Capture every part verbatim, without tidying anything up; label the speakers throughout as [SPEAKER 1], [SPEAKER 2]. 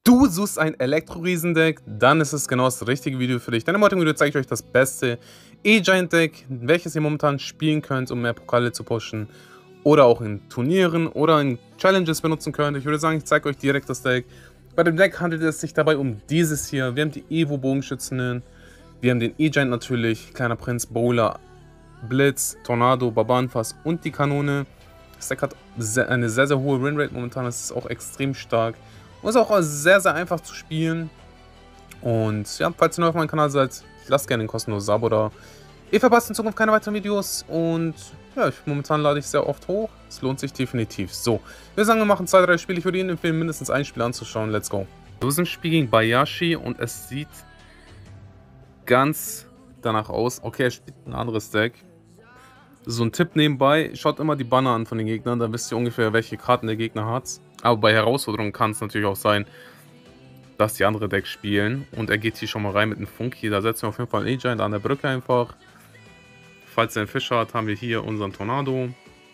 [SPEAKER 1] Du suchst ein Elektro-Riesendeck, dann ist es genau das richtige Video für dich. Denn im heutigen Video zeige ich euch das beste E-Giant-Deck, welches ihr momentan spielen könnt, um mehr Pokale zu pushen. Oder auch in Turnieren oder in Challenges benutzen könnt. Ich würde sagen, ich zeige euch direkt das Deck. Bei dem Deck handelt es sich dabei um dieses hier. Wir haben die Evo-Bogenschützinnen, wir haben den E-Giant natürlich, Kleiner Prinz, Bowler, Blitz, Tornado, Barbarenfass und die Kanone. Das Deck hat eine sehr, sehr hohe Winrate momentan, das ist auch extrem stark. Und ist auch sehr, sehr einfach zu spielen. Und ja, falls ihr neu auf meinem Kanal seid, lasst gerne ein kostenloses Abo da. Ihr verpasst in Zukunft keine weiteren Videos. Und ja, ich, momentan lade ich sehr oft hoch. Es lohnt sich definitiv. So, wir sagen, wir machen zwei, drei Spiele. Ich würde Ihnen empfehlen, mindestens ein Spiel anzuschauen. Let's go. Wir sind im Spiel gegen Bayashi und es sieht ganz danach aus. Okay, er spielt ein anderes Deck. So ein Tipp nebenbei, schaut immer die Banner an von den Gegnern, dann wisst ihr ungefähr, welche Karten der Gegner hat. Aber bei Herausforderungen kann es natürlich auch sein, dass die andere Decks spielen. Und er geht hier schon mal rein mit einem Funky. Da setzen wir auf jeden Fall einen E-Giant an der Brücke einfach. Falls er einen Fisch hat, haben wir hier unseren Tornado.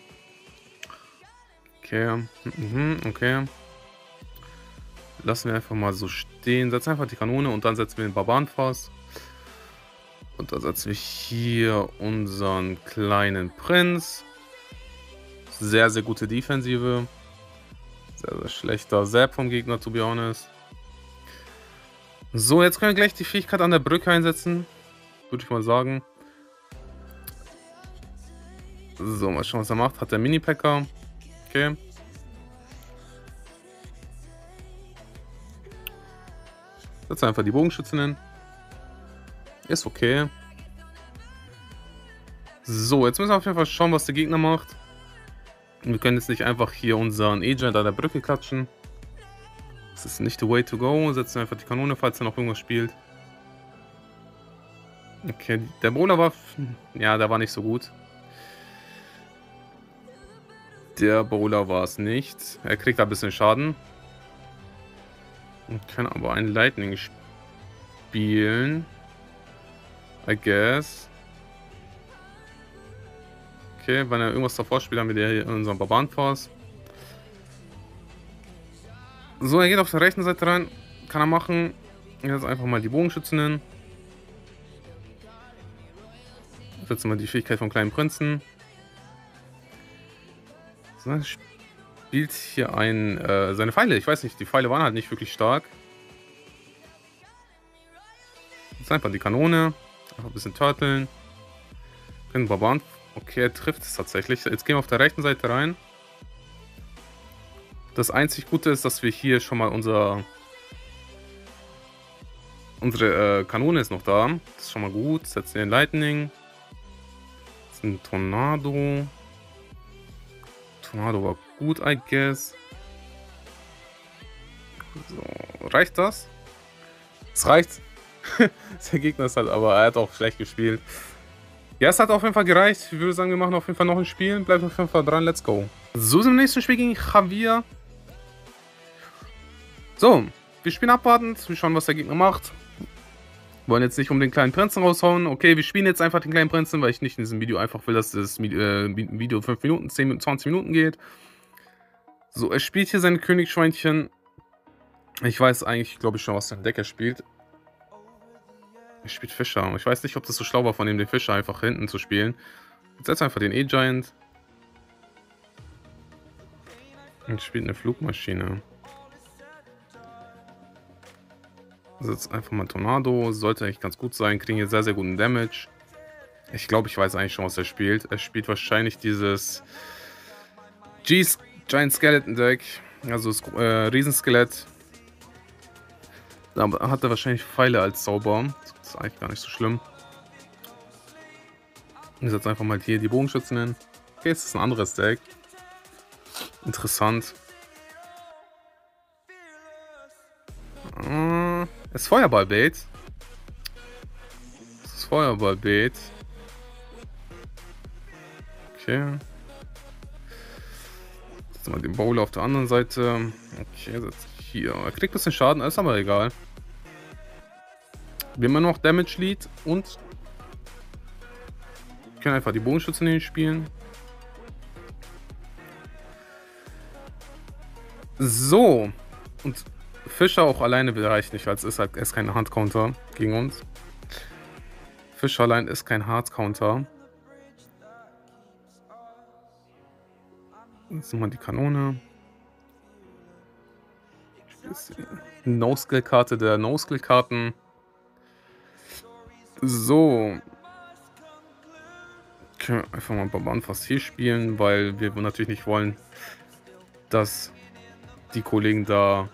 [SPEAKER 1] Okay, mhm, okay. Lassen wir einfach mal so stehen. Setzen einfach die Kanone und dann setzen wir den Barbarenfass. Und da setzen wir hier unseren kleinen Prinz. Sehr, sehr gute Defensive. Sehr, sehr schlechter Zap vom Gegner, to be honest. So, jetzt können wir gleich die Fähigkeit an der Brücke einsetzen. Würde ich mal sagen. So, mal schauen, was er macht. Hat der Mini-Packer. Okay. Setzt einfach die Bogenschützinnen. Ist okay. So, jetzt müssen wir auf jeden Fall schauen, was der Gegner macht. Wir können jetzt nicht einfach hier unseren E-Giant an der Brücke klatschen. Das ist nicht the way to go. Setzen wir einfach die Kanone, falls er noch irgendwas spielt. Okay, der Bowler war... Ja, der war nicht so gut. Der Bowler war es nicht. Er kriegt ein bisschen Schaden. Wir können aber einen Lightning spielen. I guess. Okay, wenn er irgendwas davor spielt, haben wir hier unseren Barbarenfass. So, er geht auf der rechten Seite rein. Kann er machen. Jetzt einfach mal die Bogenschützinnen. Setzen wir die Fähigkeit vom kleinen Prinzen. So, er spielt hier ein, äh, seine Pfeile. Ich weiß nicht, die Pfeile waren halt nicht wirklich stark. Jetzt einfach die Kanone. Einfach ein bisschen turteln. Können Barbaren. Okay, er trifft es tatsächlich. Jetzt gehen wir auf der rechten Seite rein. Das einzig Gute ist, dass wir hier schon mal unser... Unsere äh, Kanone ist noch da. Das ist schon mal gut. Setzen wir den Lightning. Das ist ein Tornado. Tornado war gut, I guess. So, reicht das? Es reicht. Der Gegner ist halt, aber er hat auch schlecht gespielt. Ja, es hat auf jeden Fall gereicht. Ich würde sagen, wir machen auf jeden Fall noch ein Spiel. Bleibt auf jeden Fall dran, let's go. So, im nächsten Spiel gegen Javier. So, wir spielen abwartend. Wir schauen, was der Gegner macht. Wir wollen jetzt nicht um den kleinen Prinzen raushauen. Okay, wir spielen jetzt einfach den kleinen Prinzen, weil ich nicht in diesem Video einfach will, dass das äh, Video fünf Minuten, zehn Minuten, zwanzig Minuten geht. So, er spielt hier seine Königsschweinchen. Ich weiß eigentlich, glaube ich, schon, was sein Deck er spielt. Er spielt Fischer. Ich weiß nicht, ob das so schlau war von ihm, den Fischer einfach hinten zu spielen. Jetzt setzt einfach den E-Giant. Und spielt eine Flugmaschine. Setzt einfach mal Tornado. Sollte eigentlich ganz gut sein. Kriegen hier sehr, sehr guten Damage. Ich glaube, ich weiß eigentlich schon, was er spielt. Er spielt wahrscheinlich dieses G-Giant Skeleton Deck. Also das äh, Riesenskelett. Da hat er wahrscheinlich Pfeile als Zauber. Das ist eigentlich gar nicht so schlimm. Ich setze einfach mal hier die Bogenschützen hin. Okay, es ist ein anderes Deck. Interessant. Äh, es ist Feuerballbait. Es ist Feuerballbait. Okay. Setzen wir den Bowler auf der anderen Seite. Okay, setzt hier. Er kriegt ein bisschen Schaden, ist aber egal. Wir haben immer noch Damage Lead und wir können einfach die Bogenschützen spielen. So, und Fischer auch alleine reicht nicht, weil es ist halt ist kein Hard-Counter gegen uns. Fischer allein ist kein Hard-Counter. Jetzt nochmal die Kanone. No-Skill-Karte der No-Skill-Karten. So. Können wir einfach mal Barbaren fast hier spielen, weil wir natürlich nicht wollen, dass die Kollegen da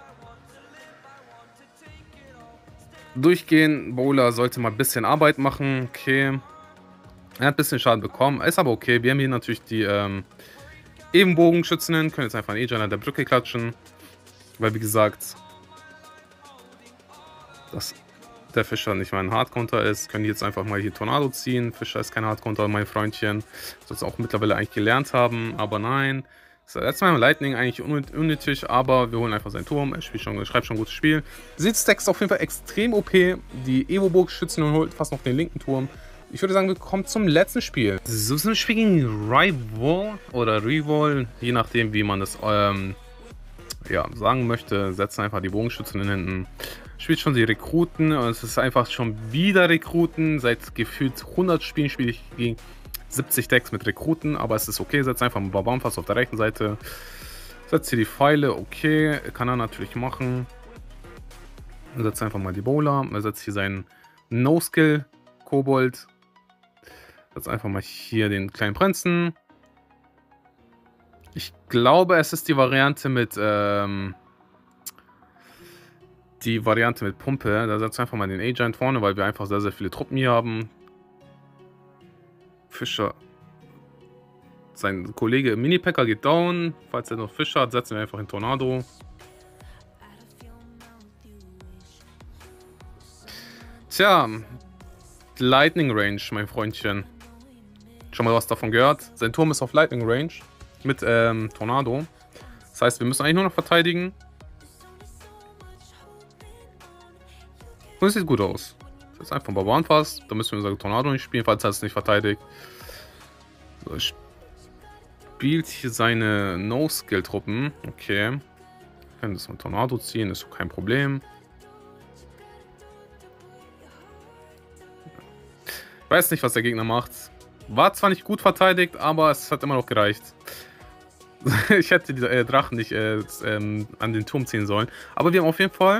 [SPEAKER 1] durchgehen. Bowler sollte mal ein bisschen Arbeit machen. Okay. Er hat ein bisschen Schaden bekommen. Ist aber okay. Wir haben hier natürlich die ähm, Ebenbogenschützinnen. Können jetzt einfach einen E-J an der Brücke klatschen. Weil, wie gesagt, dass der Fischer nicht mal ein Hardcounter ist. Können die jetzt einfach mal hier Tornado ziehen. Fischer ist kein Hardcounter, mein Freundchen. Soll es auch mittlerweile eigentlich gelernt haben. Aber nein. So, jetzt mal Lightning eigentlich unnötig, aber wir holen einfach seinen Turm. Er spielt schon, schreibt schon ein gutes Spiel. Sieht Stacks auf jeden Fall extrem O P. Die Evo-Burg schützen und holt fast noch den linken Turm. Ich würde sagen, wir kommen zum letzten Spiel. So ist ein Spiel gegen Rival oder Rival, je nachdem, wie man das ähm, ja, sagen möchte. Setzen einfach die Bogenschützen hinten. Spielt schon die Rekruten. Es ist einfach schon wieder Rekruten. Seit gefühlt hundert Spielen spiele ich gegen siebzig Decks mit Rekruten, aber es ist okay. Setzt einfach mal Barbaren fast auf der rechten Seite. Setzt hier die Pfeile, okay. Kann er natürlich machen. Setzt einfach mal die Bowler. Er setzt hier seinen No-Skill-Kobold. Setzt einfach mal hier den kleinen Prinzen. Ich glaube, es ist die Variante mit ähm, die Variante mit Pumpe. Da setzt einfach mal den Agent vorne, weil wir einfach sehr, sehr viele Truppen hier haben. Fischer. Sein Kollege Mini-Packer geht down. Falls er noch Fischer hat, setzen wir einfach in Tornado. Tja, Lightning Range, mein Freundchen. Schon mal was davon gehört? Sein Turm ist auf Lightning Range mit ähm, Tornado. Das heißt, wir müssen eigentlich nur noch verteidigen. Und es sieht gut aus. Das ist einfach ein Barbarenfass. Da müssen wir unser Tornado nicht spielen, falls er es nicht verteidigt. So, er spielt hier seine No-Skill-Truppen. Okay. Wir können das mit Tornado ziehen, ist kein Problem. Ich weiß nicht, was der Gegner macht. War zwar nicht gut verteidigt, aber es hat immer noch gereicht. Ich hätte die äh, Drachen nicht äh, ähm, an den Turm ziehen sollen. Aber wir haben auf jeden Fall...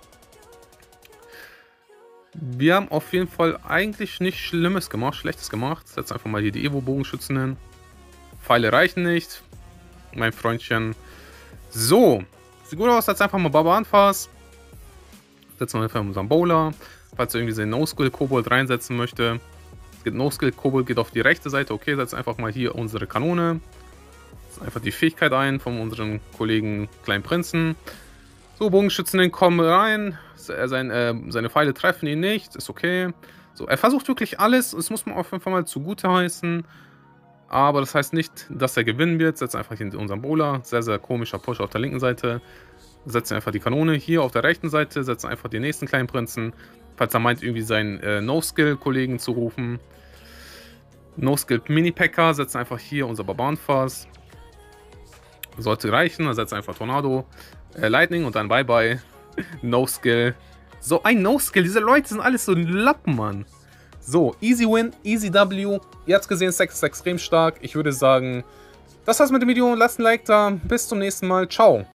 [SPEAKER 1] Wir haben auf jeden Fall eigentlich nichts Schlimmes gemacht, Schlechtes gemacht. Setz einfach mal hier die Evo-Bogenschützen hin. Pfeile reichen nicht. Mein Freundchen. So. Sieht gut aus, setz einfach mal Barbarenfass. Setzen wir einfach unseren Bowler. Falls er irgendwie seinen No-Skill-Kobold reinsetzen möchte. No-Skill-Kobold geht auf die rechte Seite. Okay, setzt einfach mal hier unsere Kanone. Setzt einfach die Fähigkeit ein von unserem Kollegen Kleinen Prinzen. So, Bogenschützen kommen rein. Sein, äh, seine Pfeile treffen ihn nicht. Ist okay. So, er versucht wirklich alles. Das muss man auf jeden Fall mal zugute heißen. Aber das heißt nicht, dass er gewinnen wird. Setzt einfach in unseren Bowler. Sehr, sehr komischer Push auf der linken Seite. Setzt einfach die Kanone hier auf der rechten Seite. Setzt einfach den nächsten Kleinen Prinzen. Falls er meint, irgendwie seinen äh, No-Skill-Kollegen zu rufen. No-Skill-Mini-Packer. Setzt einfach hier unser Barbarenfass. Sollte reichen. Er setzt einfach Tornado. Äh, Lightning und dann Bye-Bye. No-Skill. So ein No-Skill. Diese Leute sind alles so ein Lappen, Mann. So, easy win, easy W. Ihr habt gesehen, Stacks ist extrem stark. Ich würde sagen, das war's mit dem Video. Lasst ein Like da. Bis zum nächsten Mal. Ciao.